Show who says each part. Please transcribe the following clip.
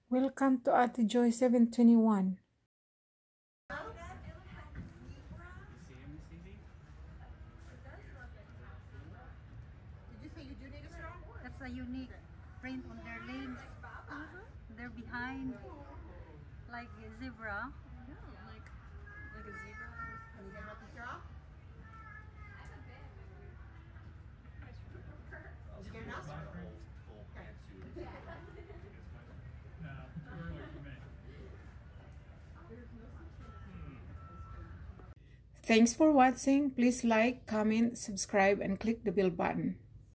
Speaker 1: Welcome to Ate Joy 721.
Speaker 2: Did you say you do need a straw? That's a unique print on their legs. They're behind, like a zebra.
Speaker 3: Yeah, like a zebra.
Speaker 2: Can you get out the straw? Did you get enough?
Speaker 1: Thanks for watching. Please like, comment, subscribe, and click the bell button.